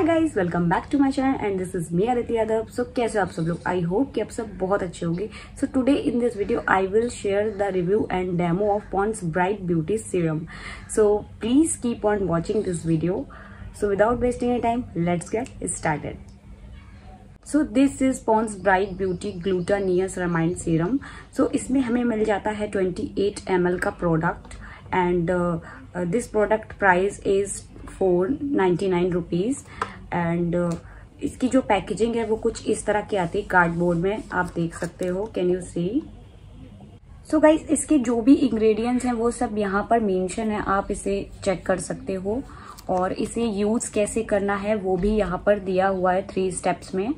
Guys, welcome back to my channel and this is me Aditi Yadav. So कैसे आप सब लोग? आई होप कि आप सब बहुत अच्छे होंगे। So today in this video I will share the review and demo of Pond's bright beauty serum. So please keep on watching this video. So without wasting any time, let's get started. So this is Pond's bright beauty glutathione ceramide serum. So इसमें हमें मिल जाता है 28 ml का product and this product price is 499 rupees and इसकी जो packaging है वो कुछ इस तरह की आती है कार्डबोर्ड में, आप देख सकते हो। Can you see? So guys, इसके जो भी इंग्रेडिएंट्स हैं वो सब यहाँ पर मेंशन है, आप इसे चेक कर सकते हो। और इसे यूज कैसे करना है वो भी यहाँ पर दिया हुआ है 3 स्टेप्स में।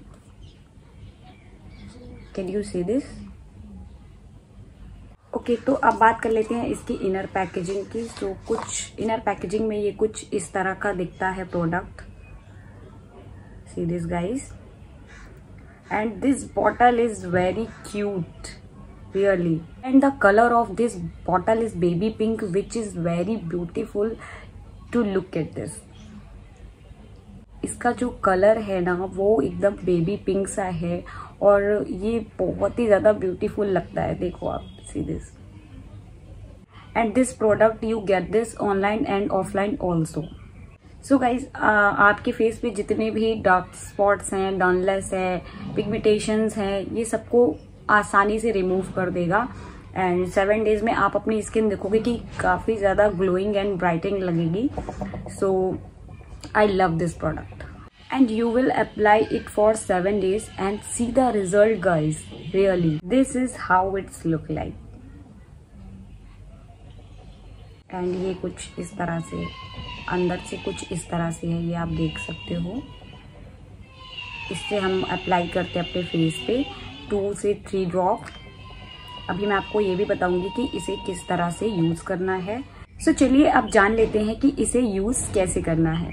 Can you see this? Okay, तो अब बात कर लेते हैं इसकी इनर पैकेजिंग की। सो कुछ इनर पैकेजिंग में ये कुछ इस तरह का दिखता है product. See this guys, and this bottle is very cute really and the colour of this bottle is baby pink which is very beautiful to look at this. इसका जो कलर है ना वो एकदम बेबी पिंक सा है और ये बहुत ही ज्यादा ब्यूटीफुल लगता है। देखो आप, see this. And this product you get this online and offline also. So guys, आपके फेस पे जितने भी डार्क स्पॉट्स हैं, डनलेस है, पिगमेंटेशंस हैं, ये सबको आसानी से रिमूव कर देगा एंड 7 डेज में आप अपनी स्किन देखोगे कि काफी ज्यादा ग्लोइंग एंड ब्राइटिंग लगेगी। सो I love this product and you will apply it for 7 days and see the result guys. Really, this is how it's look like. And ये कुछ इस तरह से, अंदर से कुछ इस तरह से है, ये आप देख सकते हो। इससे हम अप्लाई करते हैं अपने फेस पे 2 से 3 ड्रॉप। अभी मैं आपको ये भी बताऊंगी कि इसे किस तरह से यूज करना है। सो चलिए अब जान लेते हैं कि इसे यूज कैसे करना है।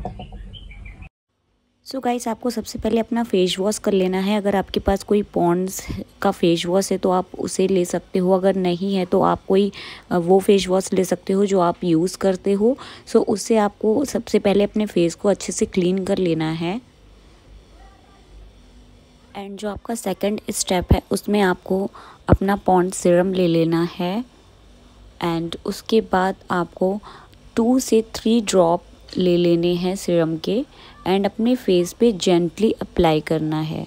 सो गाइस, आपको सबसे पहले अपना फेस वॉश कर लेना है। अगर आपके पास कोई पॉन्ड्स का फेस वॉश है तो आप उसे ले सकते हो, अगर नहीं है तो आप कोई वो फेस वॉश ले सकते हो जो आप यूज़ करते हो। सो उससे आपको सबसे पहले अपने फेस को अच्छे से क्लीन कर लेना है। एंड जो आपका सेकंड स्टेप है उसमें आपको अपना पॉन्ड सीरम ले लेना है एंड उसके बाद आपको 2 से 3 ड्रॉप ले लेने हैं सीरम के एंड अपने फेस पे जेंटली अप्लाई करना है।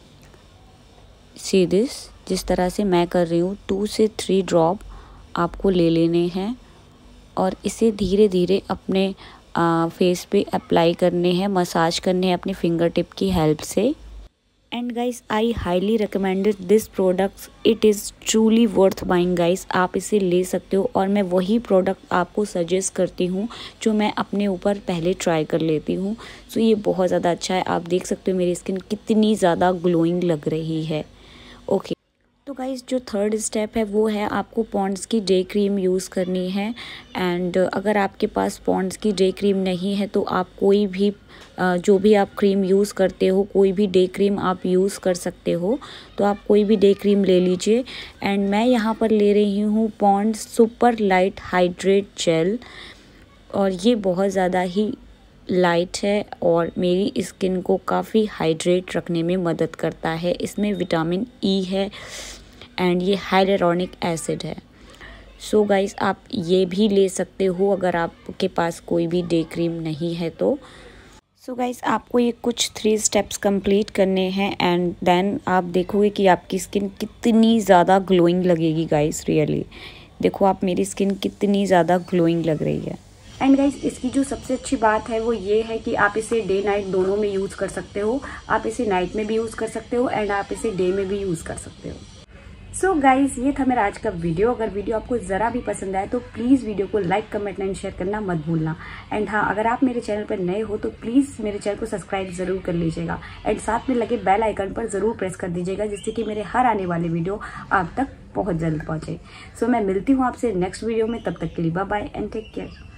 सी दिस, जिस तरह से मैं कर रही हूँ, 2 से 3 ड्रॉप आपको ले लेने हैं और इसे धीरे धीरे अपने फेस पे अप्लाई करने हैं, मसाज करने हैं अपने फिंगर टिप की हेल्प से। And guys, I highly recommended this products, it is truly worth buying guys. आप इसे ले सकते हो और मैं वही प्रोडक्ट आपको सजेस्ट करती हूँ जो मैं अपने ऊपर पहले ट्राई कर लेती हूँ। सो ये बहुत ज़्यादा अच्छा है। आप देख सकते हो मेरी स्किन कितनी ज़्यादा ग्लोइंग लग रही है। ओके, तो गाइस, जो थर्ड स्टेप है वो है आपको पॉन्ड्स की डे क्रीम यूज़ करनी है। एंड अगर आपके पास पॉन्ड्स की डे क्रीम नहीं है तो आप कोई भी जो भी आप क्रीम यूज़ करते हो, कोई भी डे क्रीम आप यूज़ कर सकते हो। तो आप कोई भी डे क्रीम ले लीजिए। एंड मैं यहाँ पर ले रही हूँ Pond's super light hydrate gel और ये बहुत ज़्यादा ही लाइट है और मेरी स्किन को काफ़ी हाइड्रेट रखने में मदद करता है। इसमें विटामिन ई है एंड ये हाइलुरोनिक एसिड है। सो गाइस, आप ये भी ले सकते हो अगर आपके पास कोई भी डे क्रीम नहीं है तो। सो गाइस, आपको ये कुछ 3 स्टेप्स कंप्लीट करने हैं एंड देन आप देखोगे कि आपकी स्किन कितनी ज़्यादा ग्लोइंग लगेगी गाइस। रियली देखो आप, मेरी स्किन कितनी ज़्यादा ग्लोइंग लग रही है। एंड गाइस, इसकी जो सबसे अच्छी बात है वो ये है कि आप इसे डे नाइट दोनों में यूज कर सकते हो। आप इसे नाइट में भी यूज कर सकते हो एंड आप इसे डे में भी यूज कर सकते हो। सो गाइज, ये था मेरा आज का वीडियो। अगर वीडियो आपको ज़रा भी पसंद आए तो प्लीज़ वीडियो को लाइक, कमेंट एंड शेयर करना मत भूलना। एंड हाँ, अगर आप मेरे चैनल पर नए हो तो प्लीज़ मेरे चैनल को सब्सक्राइब ज़रूर कर लीजिएगा एंड साथ में लगे बेल आइकन पर ज़रूर प्रेस कर दीजिएगा जिससे कि मेरे हर आने वाले वीडियो आप तक बहुत जल्द पहुँचे। सो मैं मिलती हूँ आपसे नेक्स्ट वीडियो में, तब तक के लिए bye bye and take care.